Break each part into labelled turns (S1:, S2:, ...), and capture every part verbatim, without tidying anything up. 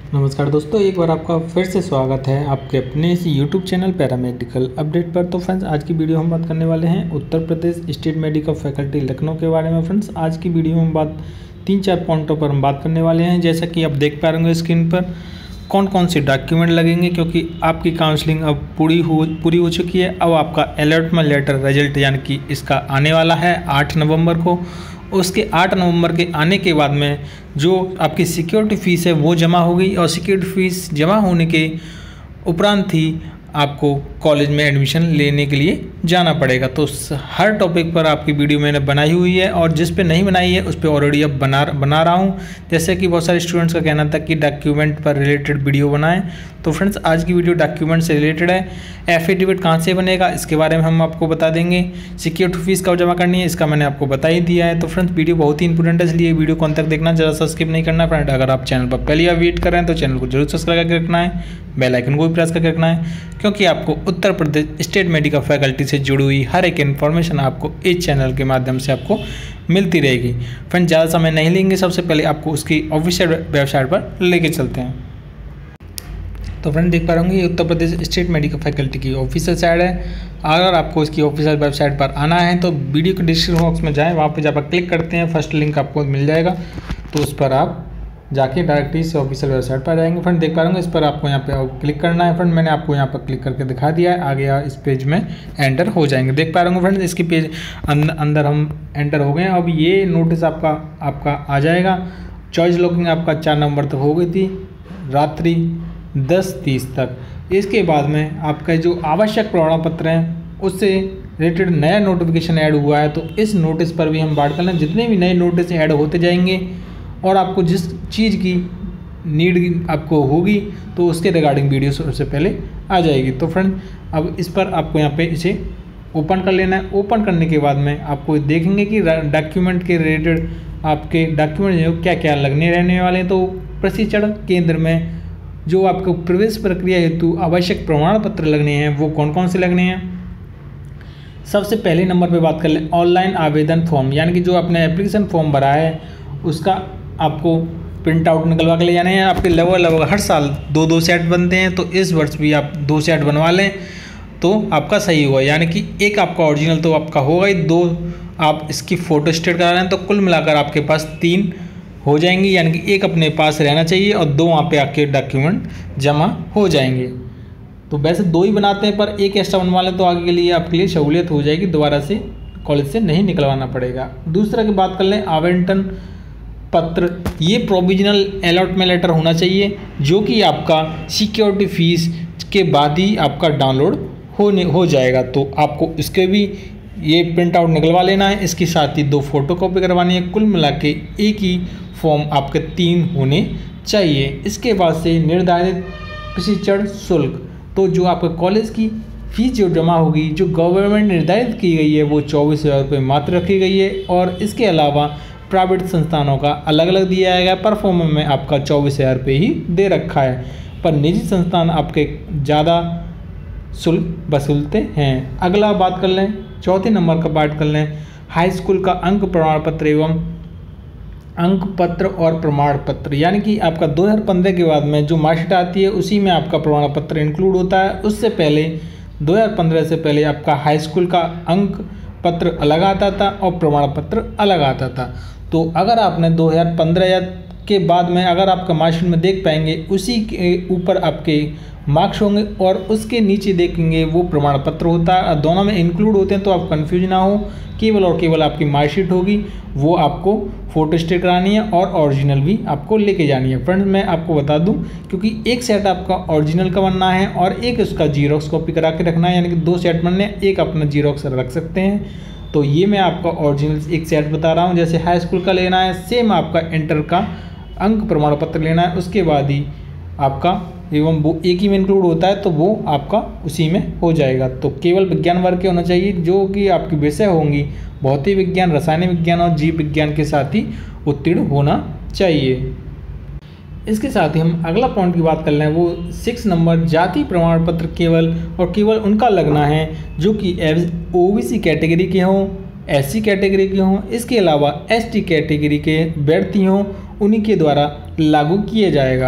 S1: नमस्कार दोस्तों, एक बार आपका फिर से स्वागत है आपके अपने इस यूट्यूब चैनल पैरामेडिकल अपडेट पर। तो फ्रेंड्स, आज की वीडियो हम बात करने वाले हैं Uttar Pradesh state medical faculty Lucknow के बारे में। फ्रेंड्स, आज की वीडियो में हम बात तीन चार पॉइंटों पर हम बात करने वाले हैं। जैसा कि आप देख पा रहे होंगे स्क्रीन पर कौन कौन से डॉक्यूमेंट लगेंगे, क्योंकि आपकी काउंसलिंग अब पूरी हो पूरी हो चुकी है। अब आपका अलॉटमेंट लेटर रिजल्ट यानी कि इसका आने वाला है आठ नवंबर को। उसके आठ नवंबर के आने के बाद में जो आपकी सिक्योरिटी फ़ीस है वो जमा होगी, और सिक्योरिटी फ़ीस जमा होने के उपरांत ही आपको कॉलेज में एडमिशन लेने के लिए जाना पड़ेगा। तो हर टॉपिक पर आपकी वीडियो मैंने बनाई हुई है, और जिस पे नहीं बनाई है उस पे ऑलरेडी अब बना बना रहा हूँ। जैसे कि बहुत सारे स्टूडेंट्स का कहना था कि डॉक्यूमेंट पर रिलेटेड वीडियो बनाएं, तो फ्रेंड्स आज की वीडियो डॉक्यूमेंट से रिलेटेड है। एफिडेविट कहाँ से बनेगा इसके बारे में हम आपको बता देंगे। सिक्योरिटी फीस कब जमा करनी है इसका मैंने आपको बता ही दिया है। तो फ्रेंड्स, वीडियो बहुत ही इंपॉर्टेंट है, इसलिए वीडियो कौन तक देखना, ज़रा सा स्किप नहीं करना। फ्रेंड, अगर आप चैनल पर पहली बार विजिट कर रहे हैं तो चैनल को जरूर सब्सक्राइब करके रखना है, बेल आइकन को भी प्रेस करके रखना है, क्योंकि आपको Uttar Pradesh state medical faculty से जुड़ी हुई हर एक इन्फॉर्मेशन आपको इस चैनल के माध्यम से आपको मिलती रहेगी। फ्रेंड, ज़्यादा समय नहीं लेंगे, सबसे पहले आपको उसकी ऑफिशियल वेबसाइट पर लेके चलते हैं। तो फ्रेंड, देख पा रहे होंगे ये Uttar Pradesh state medical faculty की ऑफिशियल साइट है। अगर आपको इसकी ऑफिशियल वेबसाइट पर आना है तो वीडियो के डिस्क्रिप्शन बॉक्स में जाएँ, वहाँ पर जब आप क्लिक करते हैं फर्स्ट लिंक आपको मिल जाएगा, तो उस पर आप जाके डायरेक्टली इस ऑफिशियल वेबसाइट पर जाएंगे। फ्रेंड, देख पा रहे होंगे इस पर आपको यहाँ पे क्लिक करना है। फ्रेंड, मैंने आपको यहाँ पर क्लिक करके दिखा दिया है, आगे इस पेज में एंटर हो जाएंगे। देख पा रहे होंगे फ्रेंड, इसकी पेज अंदर अंदर हम एंटर हो गए हैं। अब ये नोटिस आपका आपका आ जाएगा। चॉइस लॉकिंग आपका चार नवंबर तक हो गई थी, रात्रि दस तीस तक। इसके बाद में आपका जो आवश्यक प्रमाण पत्र हैं उससे रिलेटेड नया नोटिफिकेशन ऐड हुआ है, तो इस नोटिस पर भी हम बात कर लें। जितने भी नए नोटिस ऐड होते जाएंगे और आपको जिस चीज़ की नीड आपको होगी तो उसके रिगार्डिंग वीडियो सबसे पहले आ जाएगी। तो फ्रेंड, अब इस पर आपको यहाँ पे इसे ओपन कर लेना है। ओपन करने के बाद में आपको देखेंगे कि डॉक्यूमेंट के रिलेटेड आपके डॉक्यूमेंट जो क्या क्या लगने रहने वाले हैं। तो प्रशिक्षण केंद्र में जो आपको प्रवेश प्रक्रिया हेतु आवश्यक प्रमाण पत्र लगने हैं वो कौन कौन से लगने हैं। सबसे पहले नंबर पे बात कर लें ऑनलाइन आवेदन फॉर्म, यानी कि जो आपने एप्लीकेशन फॉर्म भरा है उसका आपको प्रिंट आउट निकलवा के ले जाने हैं। आपके लगभग लगभग हर साल दो दो सेट बनते हैं, तो इस वर्ष भी आप दो सेट बनवा लें तो आपका सही होगा। यानी कि एक आपका ओरिजिनल तो आपका होगा ही, दो आप इसकी फ़ोटो स्टेट करा लें, तो कुल मिलाकर आपके पास तीन हो जाएंगी। यानी कि एक अपने पास रहना चाहिए और दो वहाँ पे आपके डॉक्यूमेंट जमा हो जाएंगे। तो वैसे दो ही बनाते हैं, पर एक एक्स्ट्रा बनवा लें तो आगे के लिए आपके लिए सहूलियत हो जाएगी, दोबारा से कॉलेज से नहीं निकलवाना पड़ेगा। दूसरा की बात कर लें आवंटन पत्र, ये प्रोविजनल अलॉटमेंट लेटर होना चाहिए, जो कि आपका सिक्योरिटी फीस के बाद ही आपका डाउनलोड होने हो जाएगा। तो आपको इसके भी ये प्रिंट आउट निकलवा लेना है, इसके साथ ही दो फोटो कॉपी करवानी है। कुल मिला के एक ही फॉर्म आपके तीन होने चाहिए। इसके बाद से निर्धारित प्रशिक्षण शुल्क, तो जो आपके कॉलेज की फीस जो जमा होगी, जो गवर्नमेंट निर्धारित की गई है वो चौबीस हज़ार रुपये मात्र रखी गई है, और इसके अलावा प्राइवेट संस्थानों का अलग अलग दिया जाएगा। परफॉर्मेंस में आपका चौबीस हज़ार रुपये ही दे रखा है, पर निजी संस्थान आपके ज़्यादा शुल्क वसूलते हैं। अगला बात कर लें, चौथे नंबर का बात कर लें हाई स्कूल का अंक प्रमाण पत्र एवं अंक पत्र और प्रमाण पत्र, यानी कि आपका दो हज़ार पंद्रह के बाद में जो मार्कशीट आती है उसी में आपका प्रमाण पत्र इंक्लूड होता है। उससे पहले दो हज़ार पंद्रह से पहले आपका हाई स्कूल का अंक पत्र अलग आता था और प्रमाण पत्र अलग आता था। तो अगर आपने दो हज़ार पंद्रह के बाद में अगर आपका मार्कशीट में देख पाएंगे, उसी के ऊपर आपके मार्क्स होंगे और उसके नीचे देखेंगे वो प्रमाण पत्र होता है, दोनों में इंक्लूड होते हैं। तो आप कंफ्यूज ना हो, केवल और केवल आपकी मार्कशीट होगी, वो आपको फोटो स्टेट करानी है और ओरिजिनल भी आपको लेके जानी है। फ्रेंड्स, मैं आपको बता दूं, क्योंकि एक सेट आपका ओरिजिनल का बनना है और एक उसका जीरोक्स कॉपी करा के रखना है, यानी कि दो सेट बनने हैं, एक अपना जीरोक्स रख सकते हैं। तो ये मैं आपका ओरिजिनल एक सेट बता रहा हूँ। जैसे हाई स्कूल का लेना है, सेम आपका इंटर का अंक प्रमाण पत्र लेना है, उसके बाद ही आपका एवं वो एक ही में इंक्लूड होता है, तो वो आपका उसी में हो जाएगा। तो केवल विज्ञान वर्ग के होना चाहिए, जो कि आपकी विषय होंगी भौतिक विज्ञान, रसायन विज्ञान और जीव विज्ञान के साथ ही उत्तीर्ण होना चाहिए। इसके साथ ही हम अगला पॉइंट की बात कर लें, वो सिक्स नंबर जाति प्रमाण पत्र केवल और केवल उनका लगना है जो कि ओबीसी कैटेगरी के हों, एससी कैटेगरी के हों, इसके अलावा एसटी कैटेगरी के व्यक्ति हों, उन्हीं के द्वारा लागू किया जाएगा।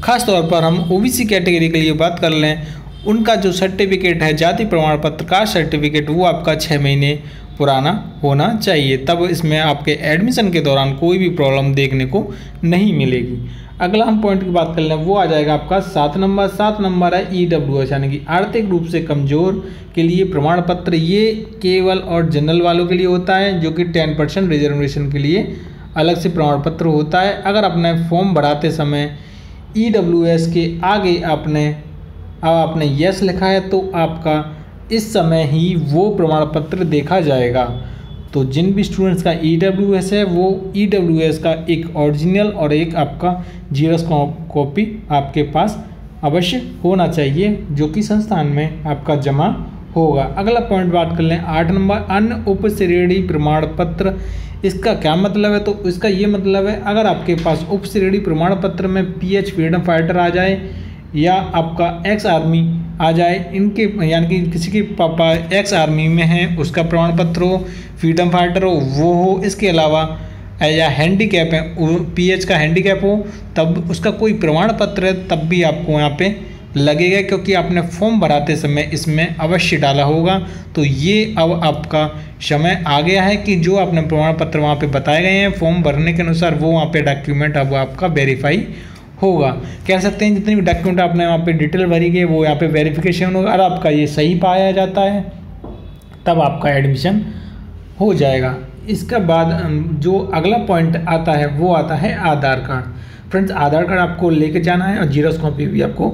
S1: खास तौर पर हम ओबीसी कैटेगरी के लिए बात कर लें, उनका जो सर्टिफिकेट है जाति प्रमाण पत्र का सर्टिफिकेट वो आपका छः महीने पुराना होना चाहिए, तब इसमें आपके एडमिशन के दौरान कोई भी प्रॉब्लम देखने को नहीं मिलेगी। अगला हम पॉइंट की बात कर लें, वो आ जाएगा आपका सात नंबर। सात नंबर है ई डब्ल्यू एस यानी कि आर्थिक रूप से कमज़ोर के लिए प्रमाण पत्र। ये केवल और जनरल वालों के लिए होता है, जो कि टेन परसेंट रिजर्वेशन के लिए अलग से प्रमाण पत्र होता है। अगर अपने फॉर्म भराते समय ई डब्ल्यू एस के आगे आपने अब आपने यस लिखा है तो आपका इस समय ही वो प्रमाण पत्र देखा जाएगा। तो जिन भी स्टूडेंट्स का ई डब्ल्यू एस है वो ई डब्ल्यू एस का एक ओरिजिनल और एक आपका जीरोस कॉपी आपके पास अवश्य होना चाहिए, जो कि संस्थान में आपका जमा होगा। अगला पॉइंट बात कर लें, आठ नंबर अन्य उपश्रेणी प्रमाण पत्र। इसका क्या मतलब है? तो इसका ये मतलब है, अगर आपके पास उपश्रेणी प्रमाण पत्र में पी एच फ्रीडम फाइटर आ जाए या आपका एक्स आर्मी आ जाए, इनके यानी कि किसी के पापा एक्स आर्मी में हैं उसका प्रमाण पत्र हो, फ्रीडम फाइटर हो वो हो, इसके अलावा या हैंडीकैप है, पीएच का हैंडीकैप हो, तब उसका कोई प्रमाण पत्र है तब भी आपको यहाँ पे लगेगा, क्योंकि आपने फॉर्म भराते समय इसमें अवश्य डाला होगा। तो ये अब आपका समय आ गया है कि जो आपने प्रमाण पत्र वहाँ पे बताए गए हैं फॉर्म भरने के अनुसार, वो वहाँ पे डॉक्यूमेंट अब आपका वेरीफाई होगा। कह सकते हैं जितने भी डॉक्यूमेंट आपने वहाँ पे डिटेल भरी गई वो यहाँ पे वेरिफिकेशन होगा। अगर आपका ये सही पाया जाता है तब आपका एडमिशन हो जाएगा। इसके बाद जो अगला पॉइंट आता है वो आता है Aadhaar card. Friends, Aadhaar card आपको लेके जाना है और जीरोस कॉपी भी आपको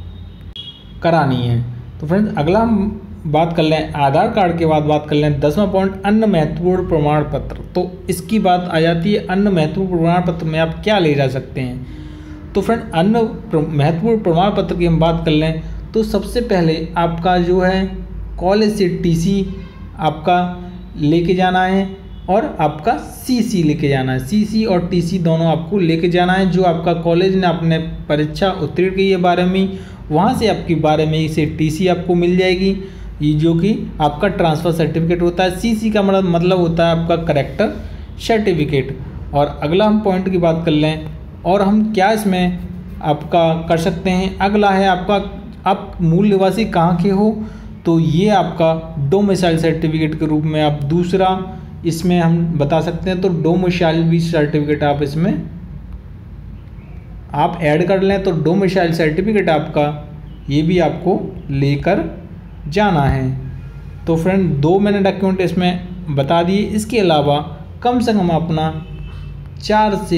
S1: करानी है। तो फ्रेंड्स, अगला हम बात कर लें आधार कार्ड के बाद बात कर लें दसवां पॉइंट अन्य महत्वपूर्ण प्रमाण पत्र। तो इसकी बात आ जाती है अन्य महत्वपूर्ण प्रमाण पत्र में आप क्या ले जा सकते हैं। तो फ्रेंड, अन्य महत्वपूर्ण प्रमाण पत्र की हम बात कर लें तो सबसे पहले आपका जो है कॉलेज से टीसी आपका लेके जाना है और आपका सीसी लेके जाना है। सीसी और टीसी दोनों आपको लेके जाना है। जो आपका कॉलेज ने अपने परीक्षा उत्तीर्ण की है बारहवीं, वहाँ से आपकी बारहवीं से टीसी आपको मिल जाएगी, ये जो कि आपका ट्रांसफ़र सर्टिफिकेट होता है। सीसी का मतलब होता है आपका करेक्टर सर्टिफिकेट। और अगला हम पॉइंट की बात कर लें और हम क्या इसमें आपका कर सकते हैं। अगला है आपका आप मूल निवासी कहाँ के हो, तो ये आपका डोमिसाइल सर्टिफिकेट के रूप में आप दूसरा इसमें हम बता सकते हैं। तो डोमिसाइल भी सर्टिफिकेट आप इसमें आप ऐड कर लें, तो डोमिसाइल सर्टिफिकेट आपका ये भी आपको लेकर जाना है। तो फ्रेंड, दो मैंने डॉक्यूमेंट इसमें बता दिए। इसके अलावा कम से कम अपना चार से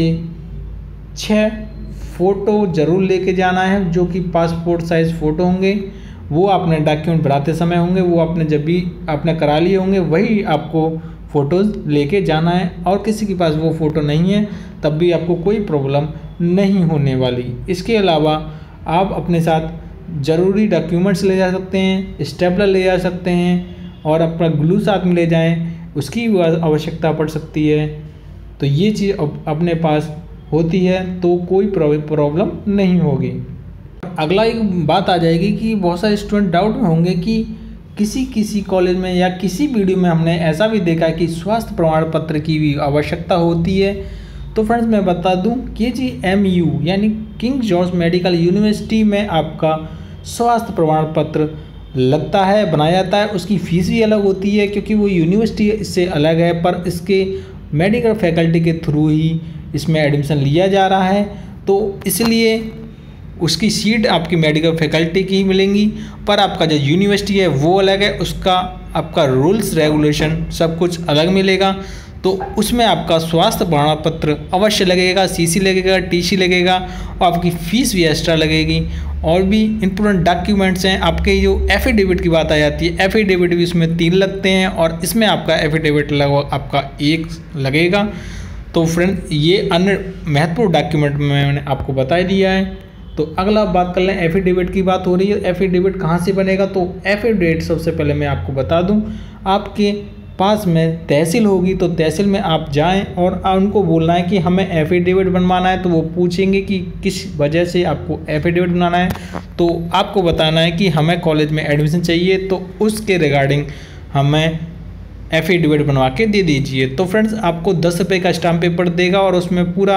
S1: छः फ़ोटो ज़रूर लेके जाना है, जो कि पासपोर्ट साइज़ फ़ोटो होंगे। वो आपने डॉक्यूमेंट भराते समय होंगे, वो आपने जब भी आपने करा लिए होंगे वही आपको फ़ोटोज़ लेके जाना है। और किसी के पास वो फ़ोटो नहीं है तब भी आपको कोई प्रॉब्लम नहीं होने वाली। इसके अलावा आप अपने साथ ज़रूरी डॉक्यूमेंट्स ले जा सकते हैं, स्टेपलर ले जा सकते हैं और अपना ग्लू साथ में ले जाएं, उसकी आवश्यकता पड़ सकती है। तो ये चीज़ अपने पास होती है तो कोई प्रॉब्लम नहीं होगी। अगला एक बात आ जाएगी कि बहुत सारे स्टूडेंट डाउट में होंगे कि किसी किसी कॉलेज में या किसी वीडियो में हमने ऐसा भी देखा कि स्वास्थ्य प्रमाण पत्र की भी आवश्यकता होती है। तो फ्रेंड्स, मैं बता दूं के जी एम यू यानी किंग जॉर्ज मेडिकल यूनिवर्सिटी में आपका स्वास्थ्य प्रमाण पत्र लगता है, बनाया जाता है। उसकी फ़ीस भी अलग होती है क्योंकि वो यूनिवर्सिटी इससे अलग है, पर इसके मेडिकल फैकल्टी के थ्रू ही इसमें एडमिशन लिया जा रहा है। तो इसलिए उसकी सीट आपकी मेडिकल फैकल्टी की ही मिलेंगी, पर आपका जो यूनिवर्सिटी है वो अलग है, उसका आपका रूल्स रेगुलेशन सब कुछ अलग मिलेगा। तो उसमें आपका स्वास्थ्य प्रमाण पत्र अवश्य लगेगा, सीसी लगेगा, टीसी लगेगा और आपकी फ़ीस भी एक्स्ट्रा लगेगी। और भी इंपॉर्टेंट डॉक्यूमेंट्स हैं आपके। जो एफिडेविट की बात आ जाती है, एफिडेविट भी उसमें तीन लगते हैं और इसमें आपका एफिडेविट लगभग आपका एक लगेगा। तो फ्रेंड, ये अन्य महत्वपूर्ण डॉक्यूमेंट में मैंने आपको बता दिया है। तो अगला बात कर लें, एफिडेविट की बात हो रही है। एफिडेविट कहाँ से बनेगा, तो एफिडेविट सबसे पहले मैं आपको बता दूं, आपके पास में तहसील होगी तो तहसील में आप जाएं और उनको बोलना है कि हमें एफिडेविट बनवाना है। तो वो पूछेंगे कि किस वजह से आपको एफिडेविट बनाना है, तो आपको बताना है कि हमें कॉलेज में एडमिशन चाहिए, तो उसके रिगार्डिंग हमें एफिडेविट बनवा के दे दीजिए। तो फ्रेंड्स, आपको दस रुपये का स्टाम्प पेपर देगा और उसमें पूरा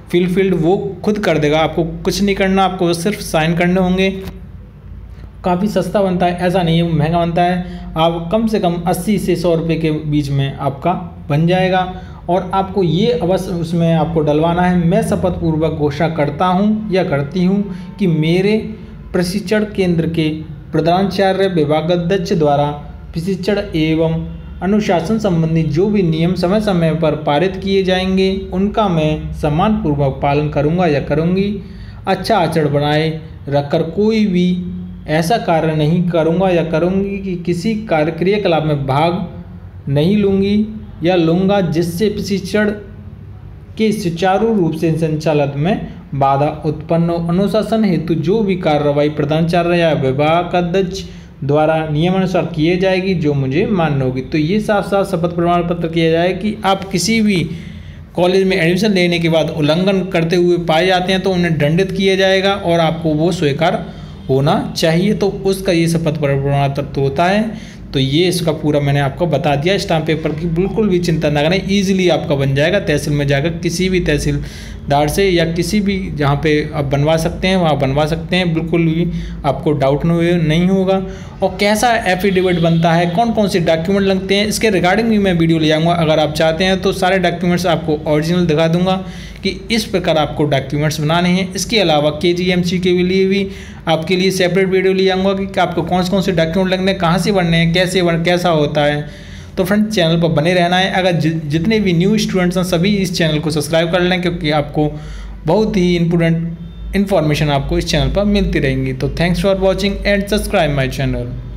S1: फिल फील्ड वो खुद कर देगा, आपको कुछ नहीं करना, आपको सिर्फ साइन करने होंगे। काफ़ी सस्ता बनता है, ऐसा नहीं है महंगा बनता है। आप कम से कम अस्सी से सौ रुपये के बीच में आपका बन जाएगा। और आपको ये अवश्य उसमें आपको डलवाना है, मैं शपथ पूर्वक घोषणा करता हूँ या करती हूँ कि मेरे प्रशिक्षण केंद्र के प्रधानाचार्य विभागाध्यक्ष द्वारा प्रशिक्षण एवं अनुशासन संबंधी जो भी नियम समय समय पर पारित किए जाएंगे उनका मैं सम्मानपूर्वक पालन करूँगा या करूँगी। अच्छा आचरण बनाए रखकर कोई भी ऐसा कार्य नहीं करूँगा या करूँगी कि किसी कार्य क्रियाकलाप में भाग नहीं लूँगी या लूँगा जिससे प्रशिक्षण के सुचारू रूप से संचालन में बाधा उत्पन्न हो। अनुशासन हेतु जो भी कार्रवाई प्रधानाचार्य या विभागाध्यक्ष द्वारा नियमानुसार किए जाएगी जो मुझे मान्य होगी। तो ये साफ साफ शपथ प्रमाण पत्र किया जाए कि आप किसी भी कॉलेज में एडमिशन लेने के बाद उल्लंघन करते हुए पाए जाते हैं तो उन्हें दंडित किया जाएगा और आपको वो स्वीकार होना चाहिए। तो उसका ये शपथ प्रमाण पत्र होता है। तो ये इसका पूरा मैंने आपको बता दिया। स्टाम्प पेपर की बिल्कुल भी चिंता ना करें, ईजिली आपका बन जाएगा। तहसील में जाकर किसी भी तहसीलदार से या किसी भी जहाँ पे आप बनवा सकते हैं वहाँ बनवा सकते हैं, बिल्कुल भी आपको डाउट नहीं होगा। और कैसा एफिडेविट बनता है, कौन कौन से डॉक्यूमेंट लगते हैं, इसके रिगार्डिंग भी मैं वीडियो ले आऊँगा। अगर आप चाहते हैं तो सारे डॉक्यूमेंट्स आपको ओरिजिनल दिखा दूँगा कि इस प्रकार आपको डॉक्यूमेंट्स बनाने हैं। इसके अलावा के जी एम सी के लिए भी आपके लिए सेपरेट वीडियो ले आऊँगा कि आपको कौन से कौन से डॉक्यूमेंट लगने हैं, कहाँ से बनने हैं, कैसे बन कैसा होता है। तो फ्रेंड्स चैनल पर बने रहना है। अगर जि, जितने भी न्यू स्टूडेंट्स हैं सभी इस चैनल को सब्सक्राइब कर लें क्योंकि आपको बहुत ही इंपॉर्टेंट इन्फॉर्मेशन आपको इस चैनल पर मिलती रहेंगी। तो thanks for watching and subscribe my channel.